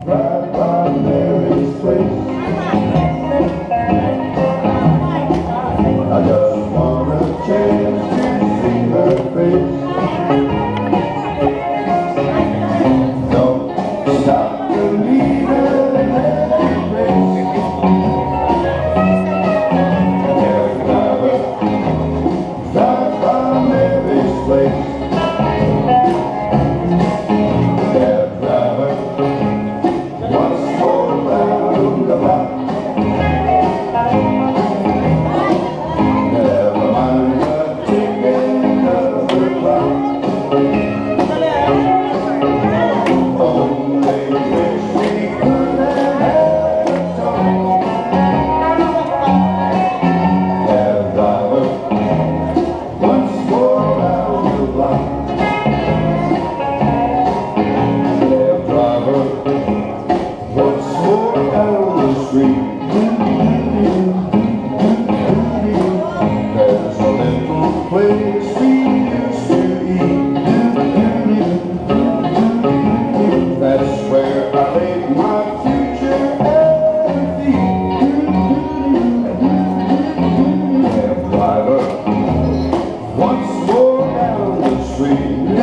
Right by Mary's place. I just want a chance to see her face. Don't stop believing every place. Cab driver, right by Mary's place. Cab driver, once more round the block. Never mind the ticking of the clock. Only wish we could have had a talk. Cab driver, once more round the block. Cab driver, once more down the street. There's a little place we used to eat. That's where I laid my future at her feet. Cab driver, once more down the street.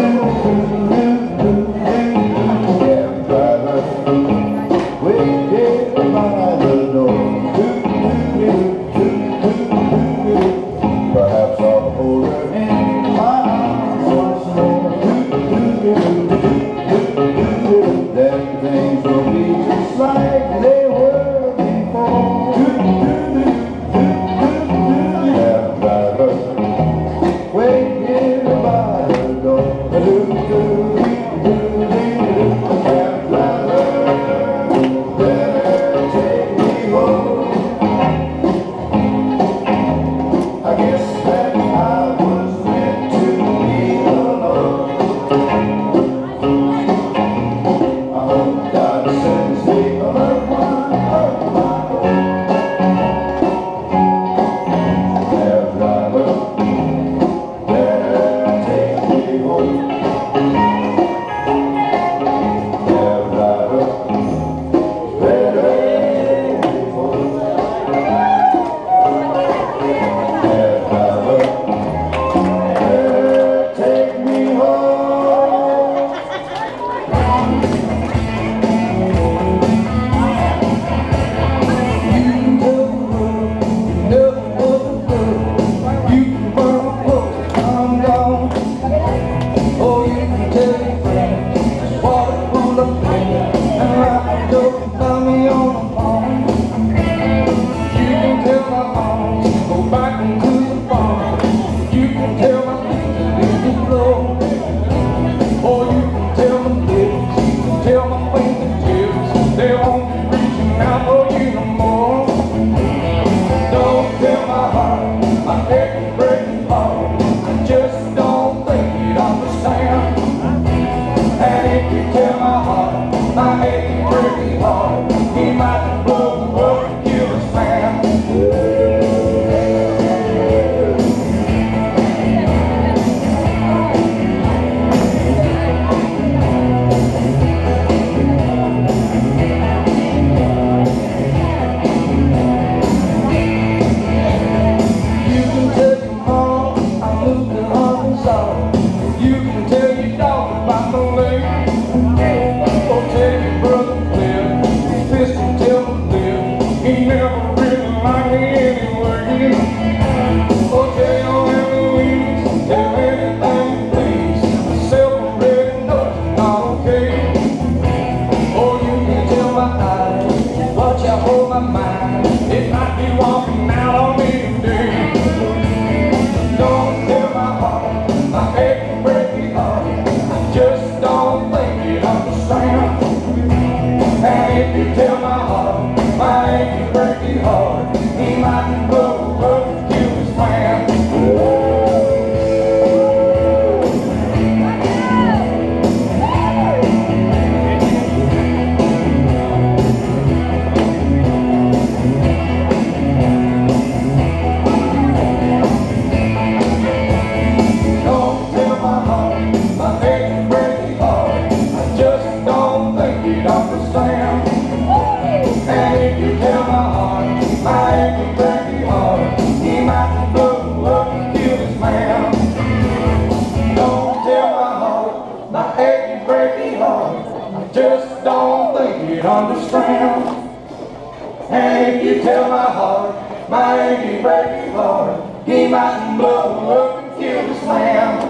Cab driver, waiting by the door. Perhaps I'll hold her in my arms once more. Then things will be just like they were before. Cab driver, waiting by the door. Cab driver, better take me home. I guess that I was meant to be alone. I hope God sends me a loved one of my own. Cab driver, better take me home. just don't think you'd understand. And if you tell my heart, my achy breaky heart, he might blow up and kill this man.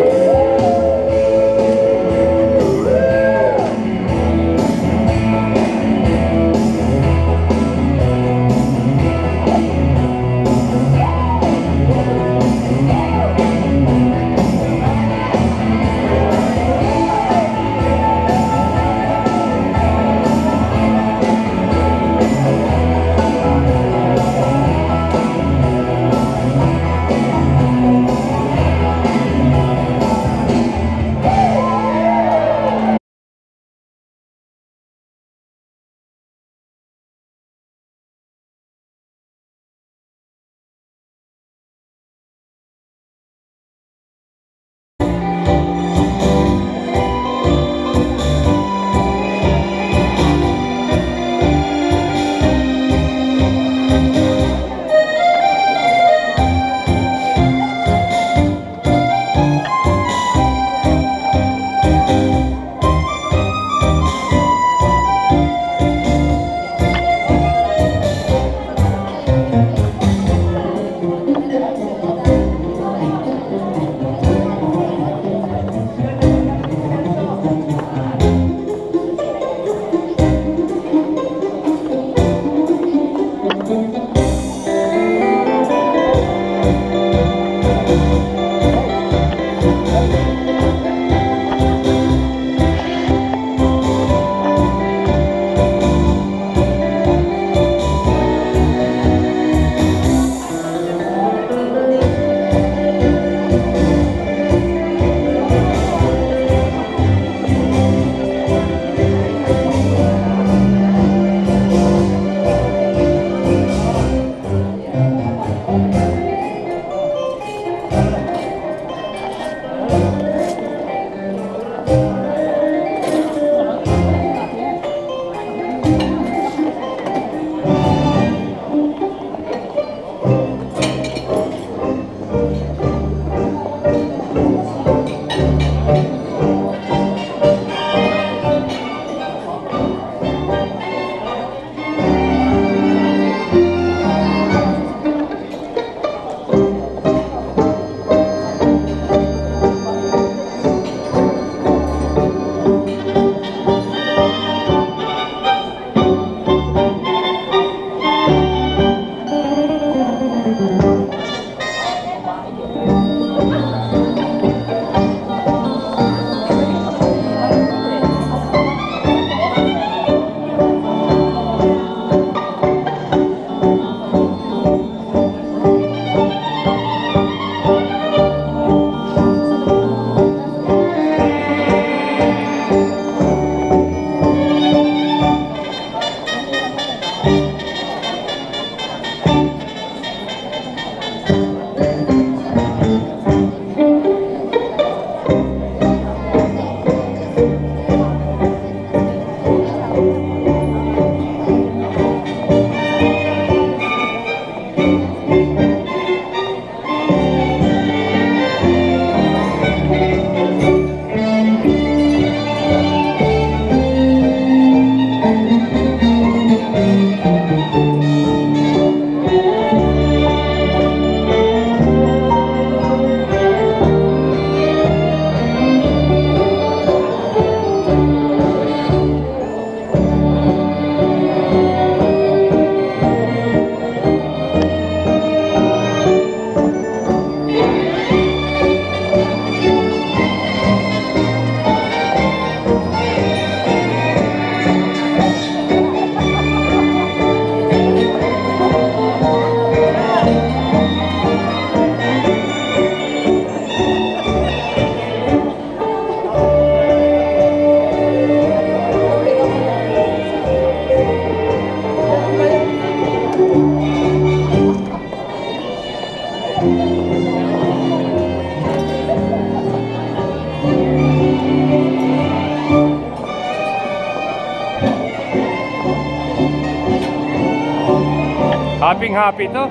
Happy to?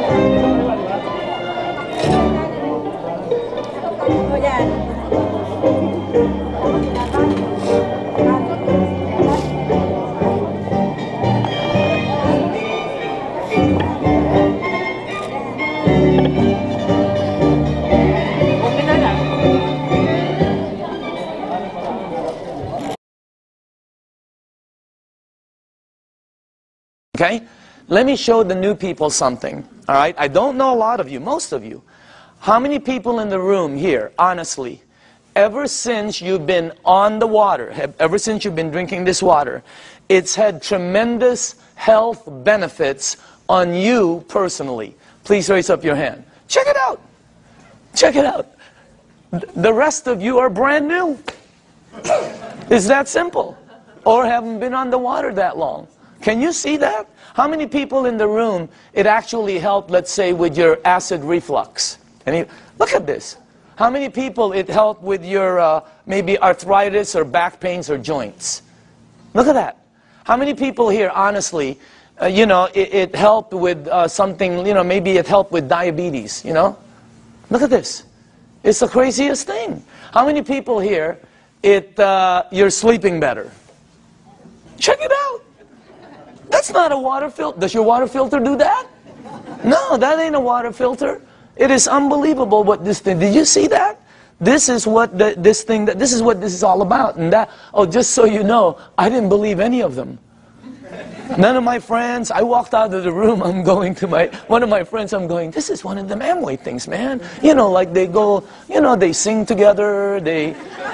Okay? Let me show the new people something. All right? I don't know a lot of you, most of you. How many people in the room here, honestly, ever since you've been on the water, ever since you've been drinking this water, it's had tremendous health benefits on you personally? Please raise up your hand. Check it out. Check it out. The rest of you are brand new. It's that simple. Or haven't been on the water that long. Can you see that? How many people in the room it actually helped, let's say, with your acid reflux? Look at this. How many people it helped with your maybe arthritis or back pains or joints? Look at that. How many people here, honestly, you know, it helped with something, you know, maybe it helped with diabetes, you know? Look at this. It's the craziest thing. How many people here, you're sleeping better? Check it out. That's not a water filter. Does your water filter do that? No, that ain't a water filter. It is unbelievable what this thing, did you see that? This is what this is what this is all about. And that, oh, just so you know, I didn't believe any of them. None of my friends, I walked out of the room, I'm going to one of my friends, I'm going, this is one of them Amway things, man. You know, like they go, you know, they sing together, they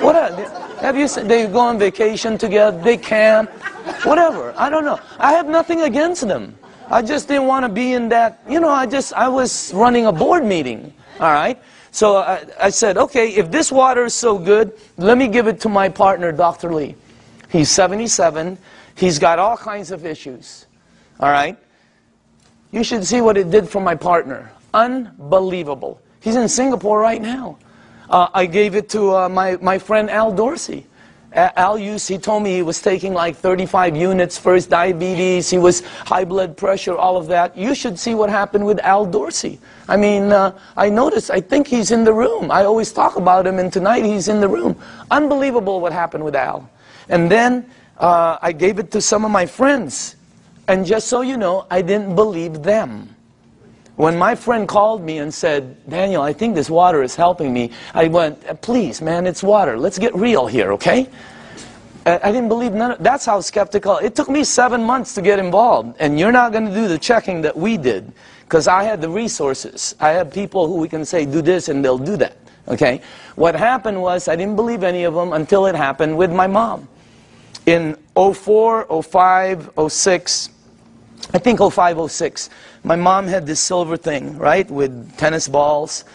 go on vacation together, they camp, whatever, I don't know. I have nothing against them. I just didn't want to be in that, you know, I was running a board meeting, all right? So I said, okay, if this water is so good, let me give it to my partner, Dr. Lee. He's 77. He's got all kinds of issues, all right? You should see what it did for my partner. Unbelievable. He's in Singapore right now. I gave it to my friend Al Dorsey. He told me he was taking like 35 units for his diabetes, he was high blood pressure, all of that. You should see what happened with Al Dorsey. I mean, I noticed, I think he's in the room. I always talk about him, and tonight he's in the room. Unbelievable what happened with Al. And then I gave it to some of my friends. And just so you know, I didn't believe them. When my friend called me and said, Daniel, I think this water is helping me, I went, please, man, it's water. Let's get real here, okay? I didn't believe none of, that's how skeptical. It took me 7 months to get involved. And you're not going to do the checking that we did, because I had the resources. I had people who we can say, do this, and they'll do that, okay? What happened was, I didn't believe any of them until it happened with my mom. In 04, 05, 06, I think 05, 06, my mom had this silver thing, right, with tennis balls.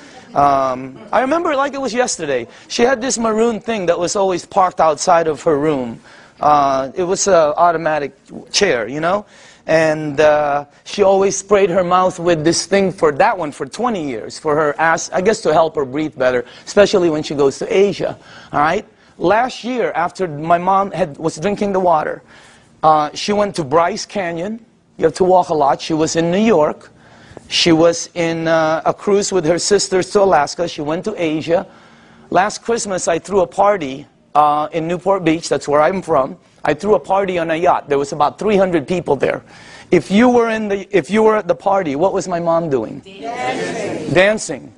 I remember it like it was yesterday. She had this maroon thing that was always parked outside of her room. It was an automatic chair, you know? And she always sprayed her mouth with this thing for 20 years, for her ass, I guess to help her breathe better, especially when she goes to Asia, all right? Last year, after my mom was drinking the water, she went to Bryce Canyon. You have to walk a lot. She was in New York. She was in a cruise with her sisters to Alaska. She went to Asia. Last Christmas, I threw a party in Newport Beach. That's where I'm from. I threw a party on a yacht. There was about 300 people there. If you were at the party, what was my mom doing? Dancing. Dancing.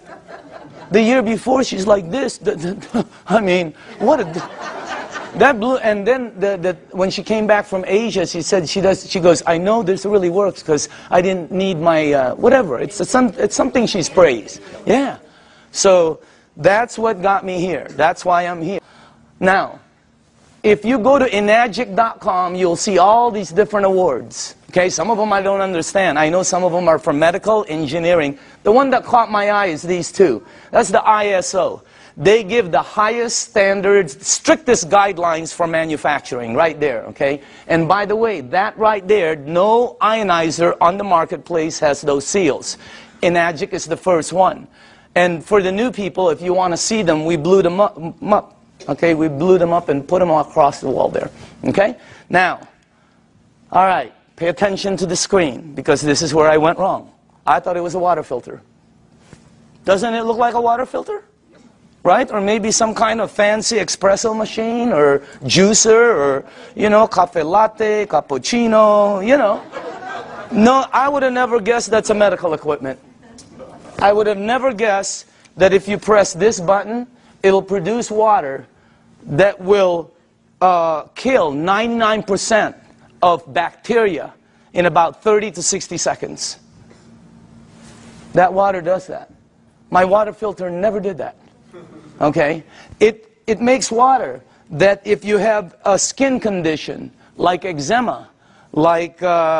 The year before, she's like this. I mean, what a... That blew, and then when she came back from Asia, she said she goes, I know this really works because I didn't need my whatever. It's something she sprays. Yeah. So that's what got me here. That's why I'm here. Now, if you go to enagic.com, you'll see all these different awards. Okay, some of them I don't understand. I know some of them are for medical engineering. The one that caught my eye is these two. That's the ISO. They give the highest standards, strictest guidelines for manufacturing, right there, okay? And by the way, that right there, no ionizer on the marketplace has those seals. Enagic is the first one. And for the new people, if you want to see them, we blew them up, okay? We blew them up and put them across the wall there, okay? Now, all right, pay attention to the screen, because this is where I went wrong. I thought it was a water filter. Doesn't it look like a water filter? Right? Or maybe some kind of fancy espresso machine or juicer or, you know, cafe latte, cappuccino, you know. No, I would have never guessed that's a medical equipment. I would have never guessed that if you press this button, it'll produce water that will kill 99% of bacteria in about 30 to 60 seconds. That water does that. My water filter never did that. Okay? It makes water that if you have a skin condition like eczema, like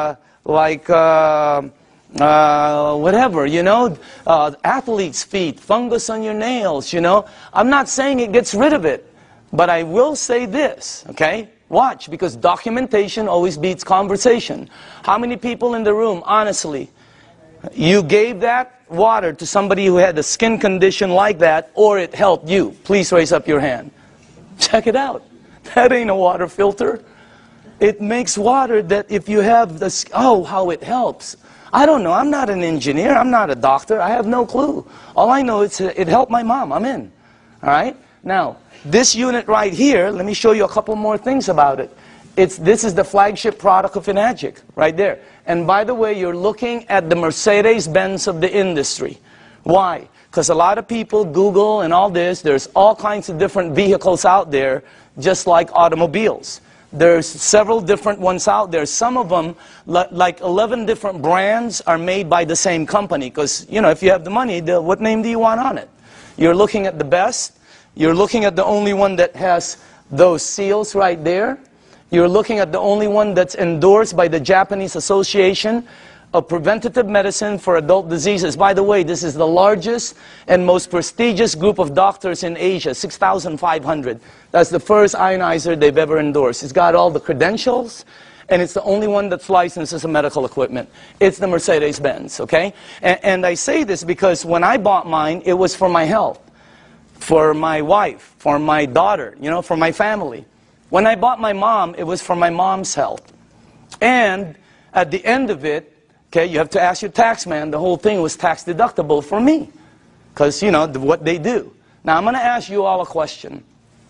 whatever, you know, athlete's feet, fungus on your nails, you know. I'm not saying it gets rid of it, but I will say this, okay? Watch, because documentation always beats conversation. How many people in the room, honestly, you gave that water to somebody who had a skin condition like that, or it helped you? Please raise up your hand. Check it out. That ain't a water filter. It makes water that if you have this, oh, how it helps. I don't know. I'm not an engineer. I'm not a doctor. I have no clue. All I know is it helped my mom. I'm in. All right? Now, this unit right here, let me show you a couple more things about it. This is the flagship product of Enagic, right there. And by the way, you're looking at the Mercedes-Benz of the industry. Why? Because a lot of people Google and all this. There's all kinds of different vehicles out there, just like automobiles. There's several different ones out there. Some of them, like 11 different brands, are made by the same company. Because, you know, if you have the money, what name do you want on it? You're looking at the best. You're looking at the only one that has those seals right there. You're looking at the only one that's endorsed by the Japanese Association of Preventative Medicine for Adult Diseases. By the way, this is the largest and most prestigious group of doctors in Asia, 6,500. That's the first ionizer they've ever endorsed. It's got all the credentials, and it's the only one that's licensed as a medical equipment. It's the Mercedes-Benz, okay? And I say this because when I bought mine, it was for my health, for my wife, for my daughter, you know, for my family. When I bought my mom, it was for my mom's health. And at the end of it, okay, you have to ask your tax man, the whole thing was tax deductible for me. Because, you know, what they do. Now, I'm going to ask you all a question.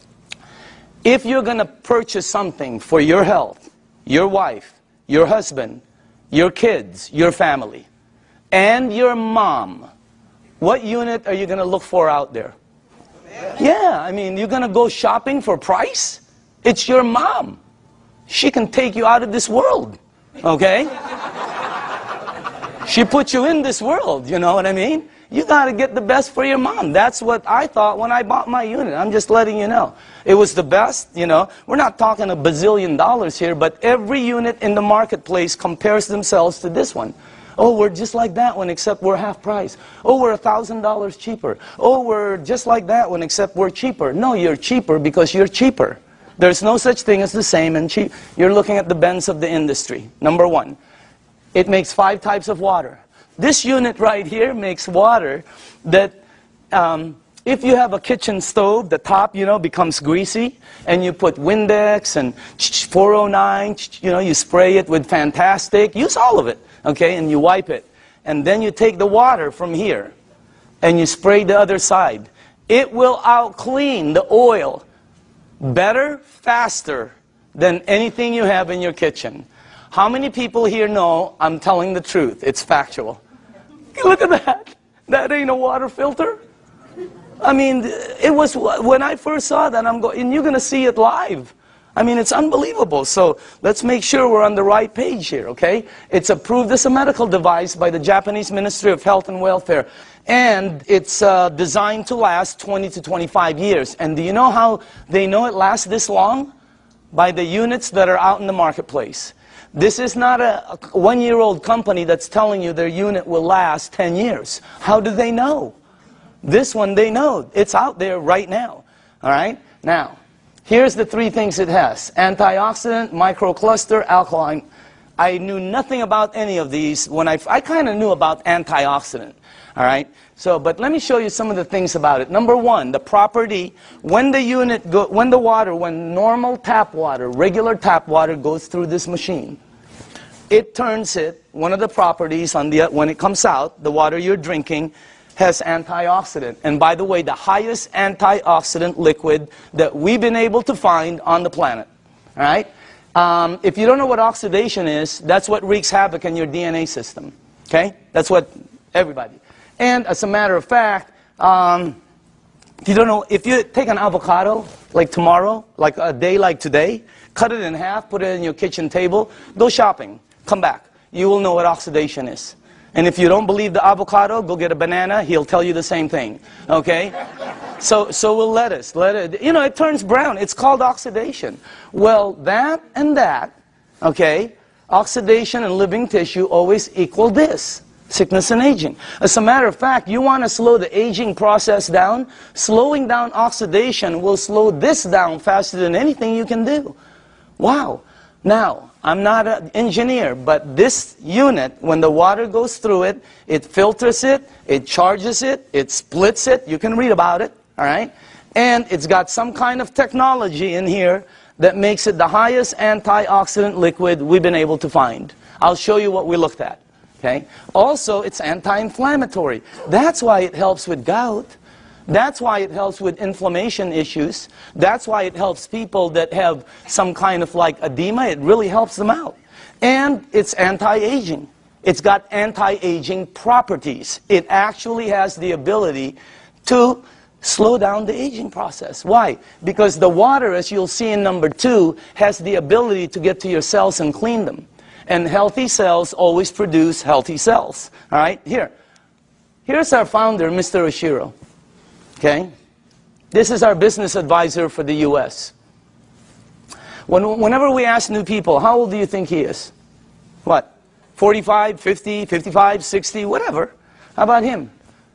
If you're going to purchase something for your health, your wife, your husband, your kids, your family, and your mom, what unit are you going to look for out there? Yeah, I mean, you're going to go shopping for price? It's your mom. She can take you out of this world, okay? She put you in this world, you know what I mean? You got to get the best for your mom. That's what I thought when I bought my unit. I'm just letting you know. It was the best, you know. We're not talking $1 bazillion here, but every unit in the marketplace compares themselves to this one. Oh, we're just like that one, except we're half price. Oh, we're $1,000 cheaper. Oh, we're just like that one, except we're cheaper. No, you're cheaper because you're cheaper. There's no such thing as the same and cheap. You're looking at the Benz of the industry. Number one, it makes 5 types of water. This unit right here makes water that if you have a kitchen stove, the top, you know, becomes greasy, and you put Windex and 409, you know, you spray it with Fantastic, use all of it, okay, and you wipe it. And then you take the water from here, and you spray the other side. It will out-clean the oil better, faster than anything you have in your kitchen. How many people here know I'm telling the truth? It's factual. Look at that. That ain't a water filter. I mean, it was, when I first saw that, I'm going, and you're going to see it live. I mean, it's unbelievable. So let's make sure we're on the right page here, okay? It's approved as a medical device by the Japanese Ministry of Health and Welfare. And it's designed to last 20 to 25 years. And do you know how they know it lasts this long? By the units that are out in the marketplace. This is not a one-year-old company that's telling you their unit will last 10 years. How do they know? This one, they know. It's out there right now. All right? Now, here's the 3 things it has. Antioxidant, microcluster, alkaline. I knew nothing about any of these. When I kind of knew about antioxidant. All right? So, but let me show you some of the things about it. Number 1, the property, when normal tap water, regular tap water goes through this machine, it turns it, one of the properties on the, when it comes out, the water you're drinking has antioxidant. And by the way, the highest antioxidant liquid that we've been able to find on the planet. All right? If you don't know what oxidation is, that's what wreaks havoc in your DNA system. Okay? That's what everybody. And as a matter of fact, if you don't know, if you take an avocado, like tomorrow, like a day like today, cut it in half, put it in your kitchen table, go shopping, come back. You will know what oxidation is. And if you don't believe the avocado, go get a banana, he'll tell you the same thing. Okay? So will lettuce. You know, it turns brown. It's called oxidation. Well, that and that, okay, oxidation and living tissue always equal this. Sickness and aging. As a matter of fact, you want to slow the aging process down, slowing down oxidation will slow this down faster than anything you can do. Wow. Now, I'm not an engineer, but this unit, when the water goes through it, it filters it, it charges it, it splits it. You can read about it, all right? And it's got some kind of technology in here that makes it the highest antioxidant liquid we've been able to find. I'll show you what we looked at. Okay? Also, it's anti-inflammatory. That's why it helps with gout. That's why it helps with inflammation issues. That's why it helps people that have some kind of like edema. It really helps them out. And it's anti-aging. It's got anti-aging properties. It actually has the ability to slow down the aging process. Why? Because the water, as you'll see in number 2, has the ability to get to your cells and clean them. And healthy cells always produce healthy cells. All right? Here's our founder, Mr. Oshiro. Okay? This is our business advisor for the U.S. Whenever we ask new people, how old do you think he is? What? 45, 50, 55, 60, whatever. How about him?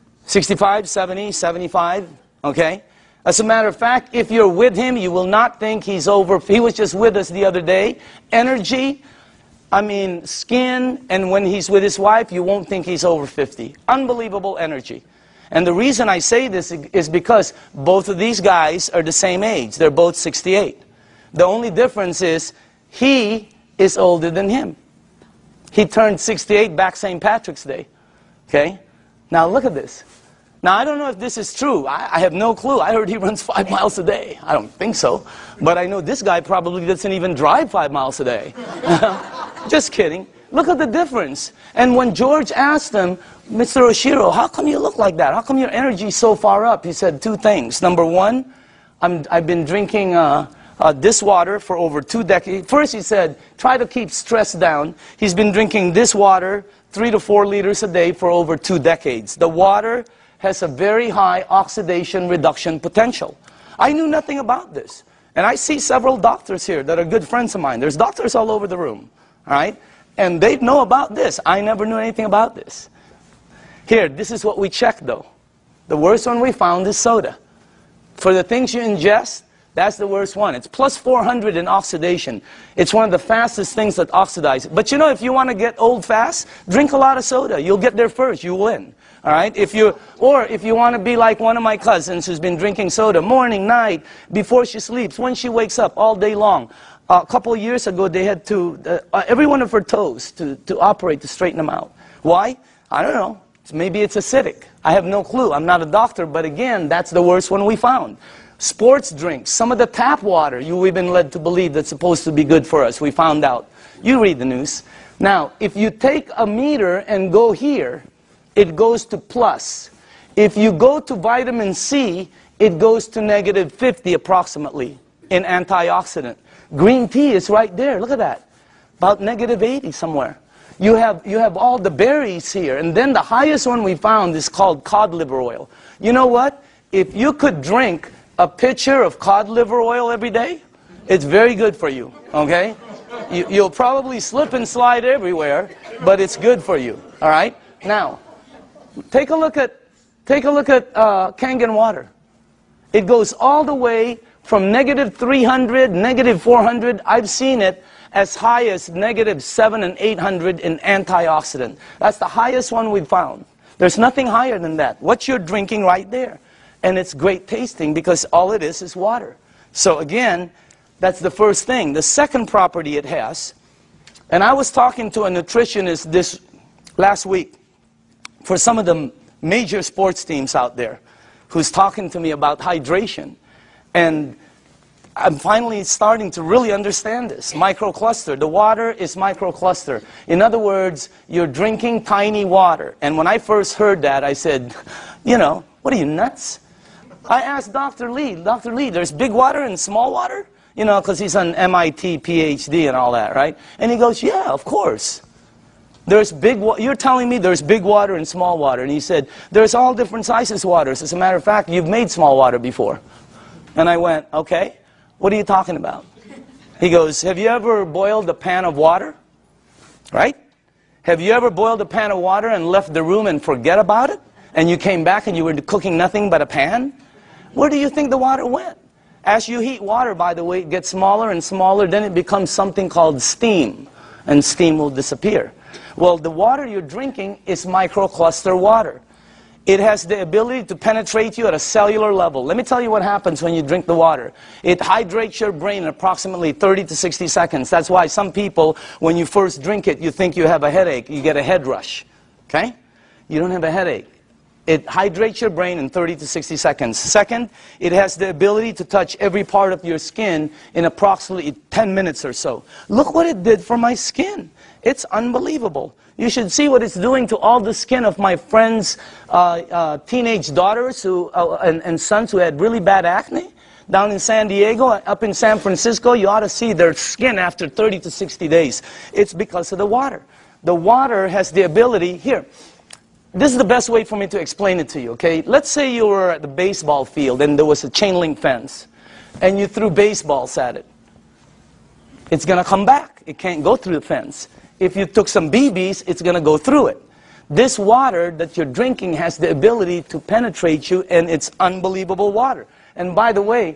65, 70, 75? Okay? As a matter of fact, if you're with him, you will not think he's over. He was just with us the other day. Energy, I mean, skin, and when he's with his wife, you won't think he's over 50. Unbelievable energy. And the reason I say this is because both of these guys are the same age. They're both 68. The only difference is he is older than him. He turned 68 back St. Patrick's Day. Okay? Now look at this. Now I don't know if this is true. I have no clue. I heard he runs 5 miles a day. I don't think so. But I know this guy probably doesn't even drive 5 miles a day. Just kidding. Look at the difference. And when George asked him, Mr. Oshiro, how come you look like that? How come your energy is so far up? He said 2 things. Number 1, I've been drinking this water for over 2 decades. First he said, try to keep stress down. He's been drinking this water 3 to 4 liters a day for over 2 decades. The water has a very high oxidation reduction potential. I knew nothing about this. And I see several doctors here that are good friends of mine. There's doctors all over the room. All right? And they know about this. I never knew anything about this. Here, this is what we checked though. The worst one we found is soda. For the things you ingest, that's the worst one. It's plus 400 in oxidation. It's one of the fastest things that oxidize. But you know, if you want to get old fast, drink a lot of soda. You'll get there first. You win. All right? Or if you want to be like one of my cousins who's been drinking soda morning, night, before she sleeps, when she wakes up, all day long. A couple of years ago, they had to, every one of her toes to operate to straighten them out. Why? I don't know. Maybe it's acidic. I have no clue. I'm not a doctor, but again, that's the worst one we found. Sports drinks, some of the tap water we've been led to believe that's supposed to be good for us. We found out. You read the news. Now, if you take a meter and go here, it goes to plus. If you go to vitamin C, it goes to negative 50 approximately in antioxidant. Green tea is right there. Look at that. About negative 80 somewhere. You have all the berries here. And then the highest one we found is called cod liver oil. You know what? If you could drink a pitcher of cod liver oil every day, it's very good for you. Okay? You'll probably slip and slide everywhere, but it's good for you. All right? Now, take a look at Kangen water. It goes all the way from negative 300, negative 400. I've seen it as high as negative 700 and 800 in antioxidant. That's the highest one we've found. There's nothing higher than that. What you're drinking right there. And it's great tasting because all it is water. So again, that's the first thing. The second property it has, And I was talking to a nutritionist this last week for some of the major sports teams out there, who's talking to me about hydration. And I'm finally starting to really understand this. Microcluster. The water is microcluster. In other words, you're drinking tiny water. And when I first heard that, I said, you know, what are you, nuts? I asked Dr. Lee, there's big water and small water? You know, because he's an MIT PhD and all that, right? And he goes, yeah, of course. You're telling me there's big water and small water. And he said, there's all different sizes waters. As a matter of fact, you've made small water before. And I went, okay, what are you talking about? He goes, have you ever boiled a pan of water? Right? Have you ever boiled a pan of water and left the room and forget about it? And you came back and you were cooking nothing but a pan? Where do you think the water went? As you heat water, by the way, it gets smaller and smaller, then it becomes something called steam, and steam will disappear. Well, the water you're drinking is microcluster water. It has the ability to penetrate you at a cellular level. Let me tell you what happens when you drink the water. It hydrates your brain in approximately 30 to 60 seconds. That's why some people, when you first drink it, you think you have a headache. You get a head rush. Okay? You don't have a headache. It hydrates your brain in 30 to 60 seconds. Second, it has the ability to touch every part of your skin in approximately 10 minutes or so. Look what it did for my skin. It's unbelievable. You should see what it's doing to all the skin of my friends' teenage daughters and sons who had really bad acne. Down in San Diego, up in San Francisco, you ought to see their skin after 30 to 60 days. It's because of the water. The water has the ability, here, this is the best way for me to explain it to you, okay? Let's say you were at the baseball field and there was a chain link fence and you threw baseballs at it. It's going to come back. It can't go through the fence. If you took some BBs, it's going to go through it. This water that you're drinking has the ability to penetrate you, and it's unbelievable water. And by the way,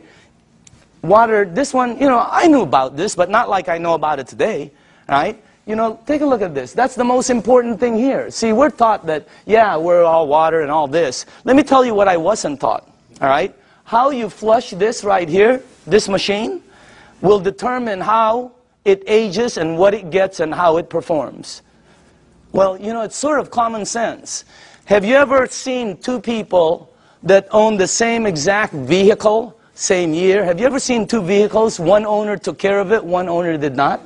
water, this one, you know, I knew about this, but not like I know about it today, right? You know, take a look at this. That's the most important thing here. See, we're taught that, yeah, we're all water and all this. Let me tell you what I wasn't taught, all right? How you flush this right here, this machine, will determine how it ages and what it gets and how it performs. Well, you know, it's sort of common sense. Have you ever seen two people that own the same exact vehicle, same year? Have you ever seen two vehicles? One owner took care of it, one owner did not?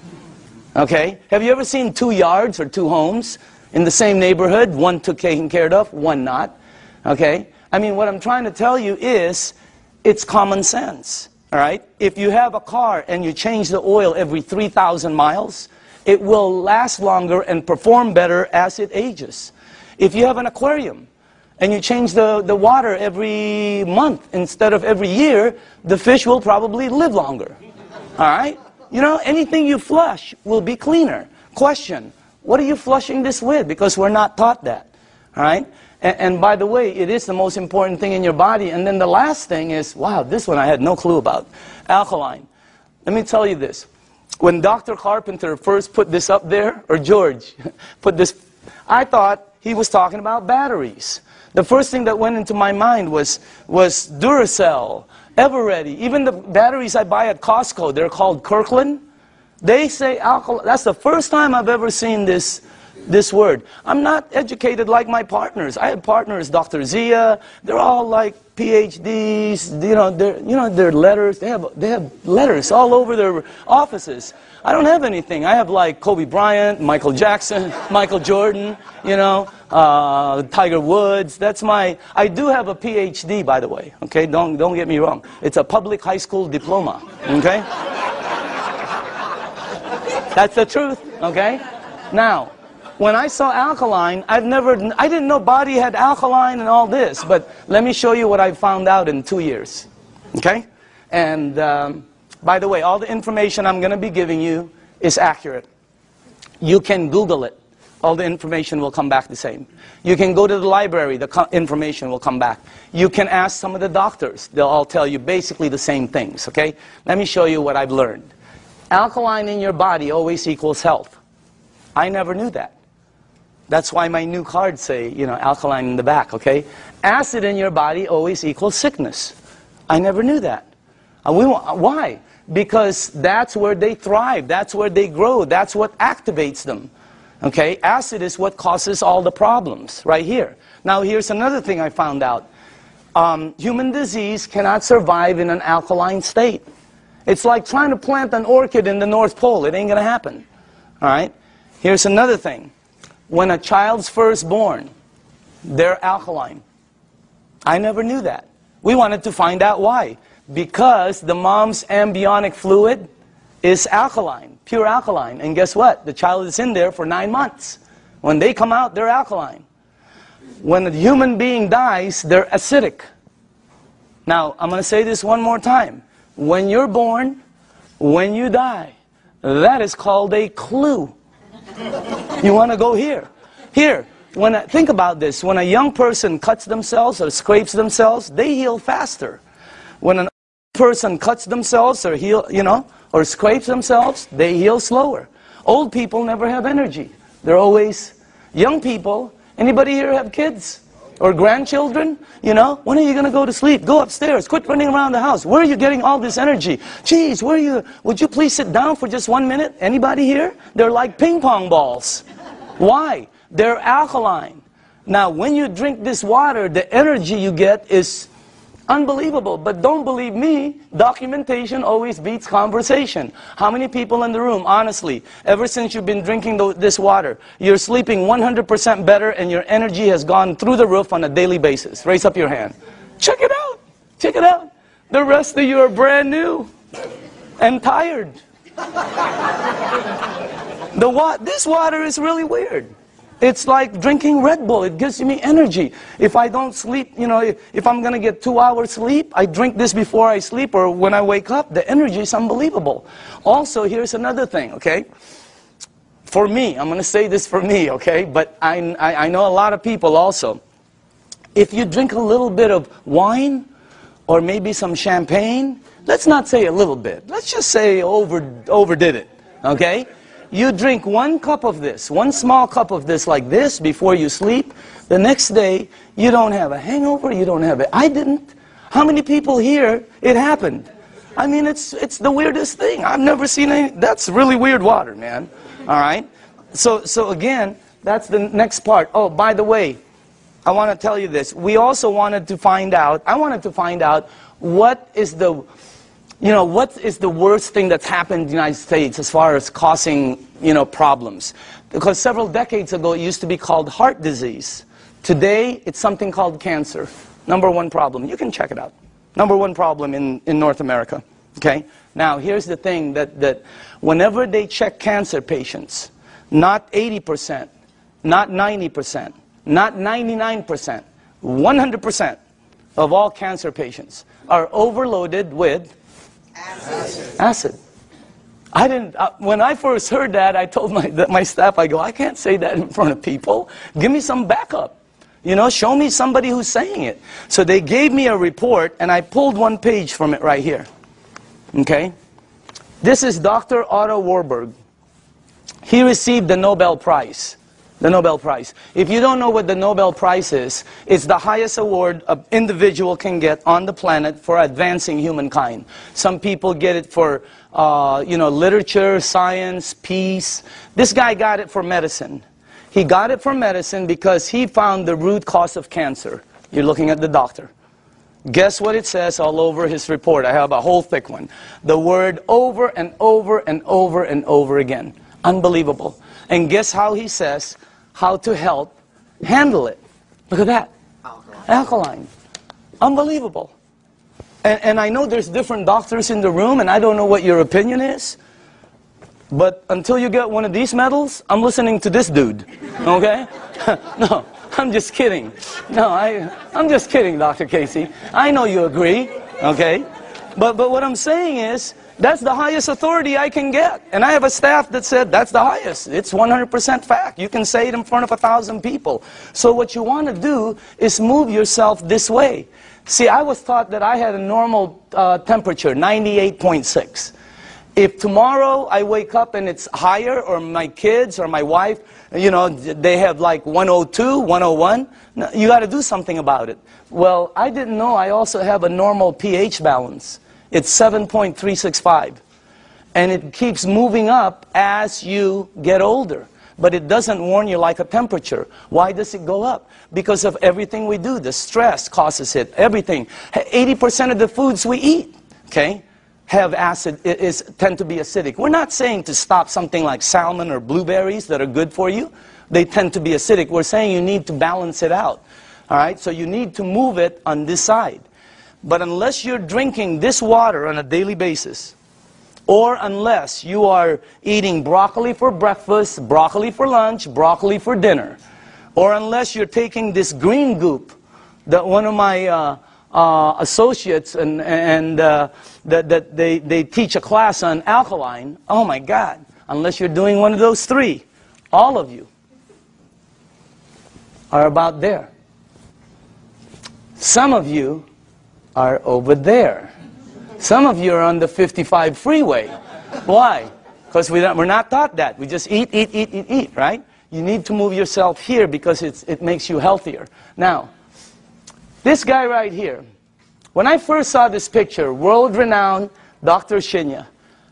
Okay. Have you ever seen two yards or two homes in the same neighborhood? One took taken care of, one not. Okay. I mean, what I'm trying to tell you is, it's common sense. All right? If you have a car and you change the oil every 3,000 miles, it will last longer and perform better as it ages. If you have an aquarium and you change the water every month instead of every year, the fish will probably live longer. All right? You know, anything you flush will be cleaner. Question, what are you flushing this with? Because we're not taught that. All right? And by the way, it is the most important thing in your body. And then the last thing is, wow, this one I had no clue about. Alkaline. Let me tell you this. When Dr. Carpenter first put this up there, or George put this, I thought he was talking about batteries. The first thing that went into my mind was Duracell, Eveready. Even the batteries I buy at Costco, they're called Kirkland. They say alkaline. That's the first time I've ever seen this word. I'm not educated like my partners. I have partners, Dr. Zia. They're all like PhDs. You know, their letters. They have letters all over their offices. I don't have anything. I have like Kobe Bryant, Michael Jackson, Michael Jordan. You know, Tiger Woods. That's my. I do have a PhD, by the way. Okay, don't get me wrong. It's a public high school diploma. Okay, that's the truth. Okay, now. When I saw alkaline, I didn't know body had alkaline and all this, but let me show you what I found out in 2 years, okay? And by the way, all the information I'm going to be giving you is accurate. You can Google it. All the information will come back the same. You can go to the library, the information will come back. You can ask some of the doctors. They'll all tell you basically the same things, okay? Let me show you what I've learned. Alkaline in your body always equals health. I never knew that. That's why my new cards say, you know, alkaline in the back, okay? Acid in your body always equals sickness. I never knew that. Why? Because that's where they thrive, that's where they grow, that's what activates them. Okay, acid is what causes all the problems, right here. Now here's another thing I found out. Human disease cannot survive in an alkaline state. It's like trying to plant an orchid in the North Pole. It ain't gonna happen. All right? Here's another thing. When a child's first born, they're alkaline. I never knew that. We wanted to find out why. Because the mom's amniotic fluid is alkaline, pure alkaline. And guess what? The child is in there for 9 months. When they come out, they're alkaline. When a human being dies, they're acidic. Now, I'm going to say this one more time. When you're born, when you die, that is called a clue. You want to go here. Here, think about this. When a young person cuts themselves or scrapes themselves, they heal faster. When an person cuts themselves or or scrapes themselves, they heal slower. Old people never have energy. They're always young people. Anybody here have kids or grandchildren? You know, when are you going to go to sleep? Go upstairs. Quit running around the house. Where are you getting all this energy? Geez, where are you? Would you please sit down for just 1 minute? Anybody here? They're like ping pong balls. Why? They're alkaline. Now, when you drink this water, the energy you get is unbelievable. But don't believe me, documentation always beats conversation. How many people in the room, honestly, ever since you've been drinking this water, you're sleeping 100% better and your energy has gone through the roof on a daily basis? Raise up your hand. Check it out. Check it out. The rest of you are brand new and tired. This water is really weird. It's like drinking Red Bull. It gives me energy. If I don't sleep, you know, if I'm going to get 2 hours sleep, I drink this before I sleep or when I wake up. The energy is unbelievable. Also, here's another thing, okay? For me, I'm going to say this for me, okay? But I know a lot of people also. If you drink a little bit of wine or maybe some champagne, let's not say a little bit. Let's just say overdid it, okay? You drink 1 cup of this, 1 small cup of this like this before you sleep. The next day, you don't have a hangover, you don't have it. I didn't. How many people here, it happened? I mean, it's the weirdest thing. I've never seen any. That's really weird water, man. All right? So again, that's the next part. Oh, by the way, I want to tell you this. We also wanted to find out, I wanted to find out what is the worst thing that's happened in the United States as far as causing, problems? Because several decades ago, it used to be called heart disease. Today, it's something called cancer. #1 problem. You can check it out. #1 problem in North America. Okay? Now, here's the thing that whenever they check cancer patients, not 80%, not 90%, not 99%, 100% of all cancer patients are overloaded with acid. I didn't. When I first heard that, I told my staff, I go, I can't say that in front of people. Give me some backup. Show me somebody who's saying it. So they gave me a report, and I pulled 1 page from it right here. Okay? This is Dr. Otto Warburg. He received the Nobel Prize. The Nobel Prize. If you don't know what the Nobel Prize is, it's the highest award an individual can get on the planet for advancing humankind. Some people get it for, literature, science, peace. This guy got it for medicine. He got it for medicine because he found the root cause of cancer. You're looking at the doctor. Guess what it says all over his report? I have a whole thick one. The word over and over and over and over again. Unbelievable. And guess how he says how to help handle it. Look at that. Alkaline. Unbelievable. And I know there's different doctors in the room, and I don't know what your opinion is. But until you get one of these medals, I'm listening to this dude. Okay? No, I'm just kidding. No, I'm just kidding, Dr. Casey. I know you agree. Okay? But what I'm saying is, that's the highest authority I can get. And I have a staff that said, that's the highest. It's 100% fact. You can say it in front of 1,000 people. So what you want to do is move yourself this way. See, I was taught that I had a normal temperature, 98.6. If tomorrow I wake up and it's higher, or my kids or my wife, they have like 102, 101, you got to do something about it. Well, I didn't know I also have a normal pH balance. It's 7.365. And it keeps moving up as you get older. But it doesn't warn you like a temperature. Why does it go up? Because of everything we do. The stress causes it. Everything. 80% of the foods we eat, okay, have acid, tend to be acidic. We're not saying to stop something like salmon or blueberries that are good for you. They tend to be acidic. We're saying you need to balance it out. All right? So you need to move it on this side. But unless you're drinking this water on a daily basis, or unless you are eating broccoli for breakfast, broccoli for lunch, broccoli for dinner, or unless you're taking this green goop that one of my associates that they teach a class on alkaline, oh my God, unless you're doing one of those three, all of you are about there. Some of you are over there. Some of you are on the 55 freeway. Why? Because we're not taught that. We just eat, right? You need to move yourself here because it makes you healthier. Now, this guy right here, when I first saw this picture, world-renowned Dr. Shinya,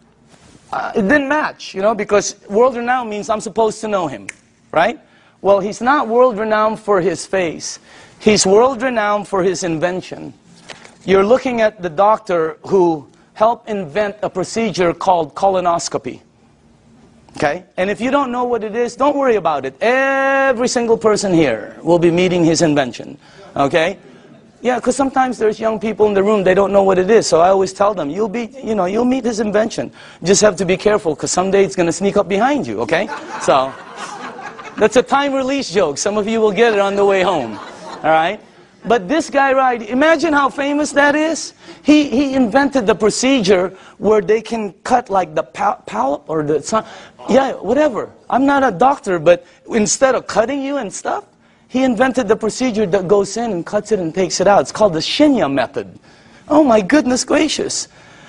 it didn't match, you know, because world-renowned means I'm supposed to know him, right? Well, he's not world-renowned for his face. He's world-renowned for his invention. You're looking at the doctor who helped invent a procedure called colonoscopy. Okay? And if you don't know what it is, don't worry about it. Every single person here will be meeting his invention. Okay? Yeah, because sometimes there's young people in the room, they don't know what it is. So I always tell them, you'll meet his invention. You just have to be careful because someday it's going to sneak up behind you. Okay? So that's a time release joke. Some of you will get it on the way home. All right? But this guy, right, imagine how famous that is. He invented the procedure where they can cut like the palate or the, yeah, whatever. I'm not a doctor, but instead of cutting you and stuff, he invented the procedure that goes in and cuts it and takes it out. It's called the Shinya method. Oh my goodness gracious.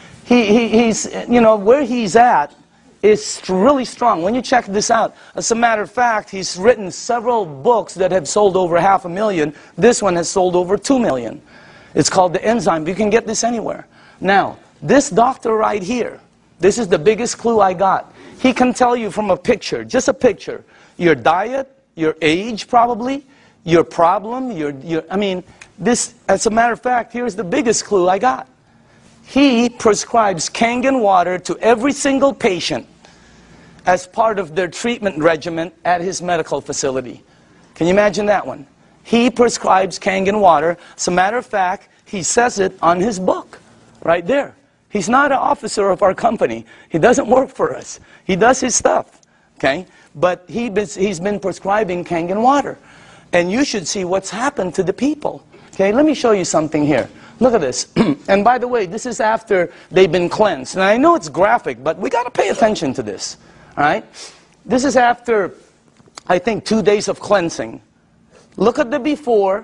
He's, you know, where he's at is really strong. When you check this out, as a matter of fact, he's written several books that have sold over 500,000. This one has sold over 2 million. It's called The Enzyme. You can get this anywhere. Now, this doctor right here, this is the biggest clue I got. He can tell you from a picture, just a picture, your diet, your age probably, your problem, I mean, this, as a matter of fact, here's the biggest clue I got. He prescribes Kangen water to every single patient as part of their treatment regimen at his medical facility. Can you imagine that one? He prescribes Kangen water. As a matter of fact, he says it on his book, right there. He's not an officer of our company. He doesn't work for us. He does his stuff, okay? But he's been prescribing Kangen water. And you should see what's happened to the people. Okay, let me show you something here. Look at this. And by the way, this is after they've been cleansed. And I know it's graphic, but we got to pay attention to this. All right? This is after, I think, 2 days of cleansing. Look at the before,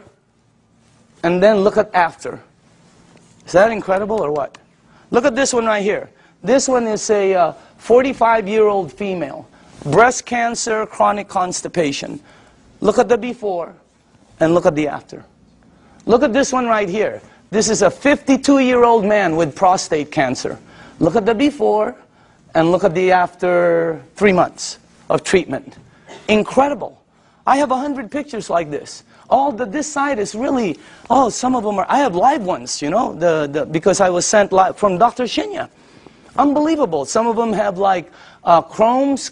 and then look at after. Is that incredible or what? Look at this one right here. This one is a 45-year-old female. Breast cancer, chronic constipation. Look at the before, and look at the after. Look at this one right here. This is a 52-year-old man with prostate cancer. Look at the before and look at the after 3 months of treatment. Incredible. I have 100 pictures like this. This side is really, some of them are, I have live ones, you know, because I was sent live from Dr. Shinya. Unbelievable. Some of them have like Crohn's.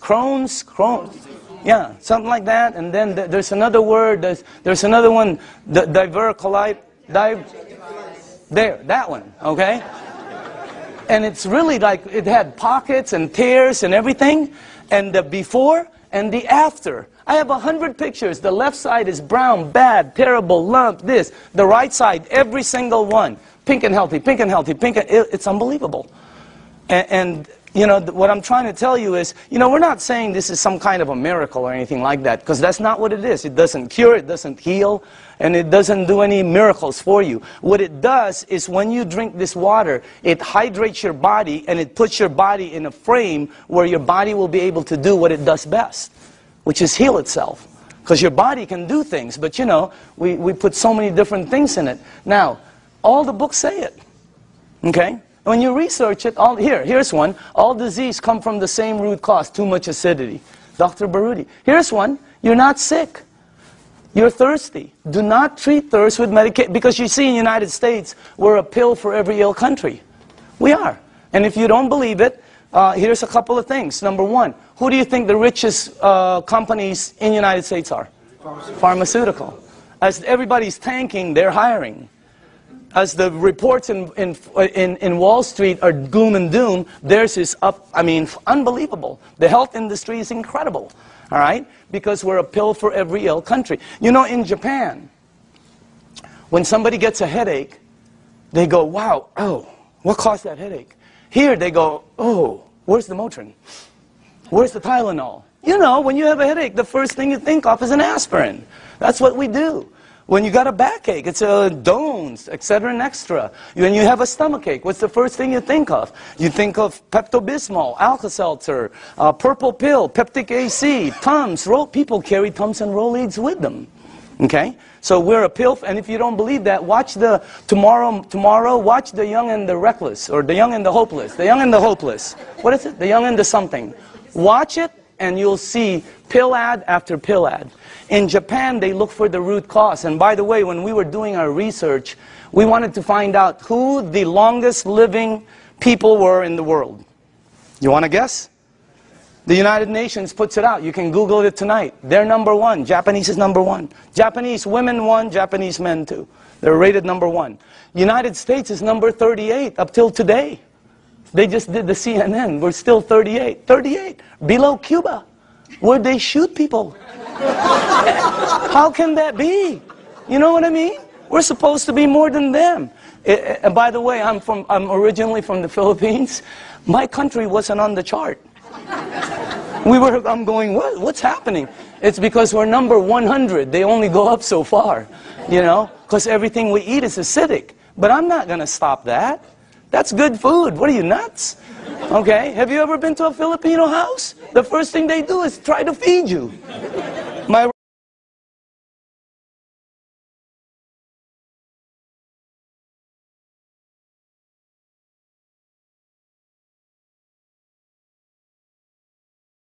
Yeah, something like that. And then there's another word, there's another one, diverticulite. There, that one, okay? And it's really like, it had pockets and tears and everything. And the before and the after. I have 100 pictures. The left side is brown, bad, terrible, lump, this. The right side, every single one. Pink and healthy, pink and healthy, pink and... It's unbelievable. And you know, what I'm trying to tell you is, you know, we're not saying this is some kind of a miracle or anything like that, because that's not what it is. It doesn't cure, it doesn't heal, and it doesn't do any miracles for you. What it does is when you drink this water, it hydrates your body, and it puts your body in a frame where your body will be able to do what it does best, which is heal itself. Because your body can do things, but you know, we put so many different things in it. Now, all the books say it, okay? When you research it, here's one. All disease come from the same root cause, too much acidity. Dr. Baruti. Here's one. You're not sick. You're thirsty. Do not treat thirst with medication. Because you see, in the United States, we're a pill for every ill country. We are. And if you don't believe it, here's a couple of things. Number one, who do you think the richest companies in the United States are? Pharmaceutical. As everybody's tanking, they're hiring. As the reports in Wall Street are gloom and doom, theirs is up, I mean, unbelievable. The health industry is incredible, all right? Because we're a pill for every ill country. You know, in Japan, when somebody gets a headache, they go, wow, oh, what caused that headache? Here they go, oh, where's the Motrin? Where's the Tylenol? You know, when you have a headache, the first thing you think of is an aspirin. That's what we do. When you got a backache, it's a Dones, etc. and extra. When you have a stomachache, what's the first thing you think of? You think of Pepto-Bismol, Alka-Seltzer, Purple Pill, Peptic AC, Tums. People carry Tums and Rolaids with them. Okay? So we're a pill, and if you don't believe that, watch the tomorrow, watch The Young and the Reckless, or The Young and the Hopeless. The Young and the Hopeless. What is it? The Young and the something. Watch it, and you'll see pill ad after pill ad. In Japan, they look for the root cause. And by the way, when we were doing our research, we wanted to find out who the longest living people were in the world. You want to guess? The United Nations puts it out. You can Google it tonight. They're number one. Japanese is number one. Japanese women one, Japanese men two. They're rated number one. United States is number 38 up till today. They just did the CNN. We're still 38. 38. Below Cuba, where they shoot people. How can that be? You know what I mean? We're supposed to be more than them. And by the way, I'm originally from the Philippines. My country wasn't on the chart. I'm going, what's happening? It's because we're number 100. They only go up so far, you know, because everything we eat is acidic. But I'm not going to stop that. That's good food. What are you, nuts? Okay? Have you ever been to a Filipino house? The first thing they do is try to feed you.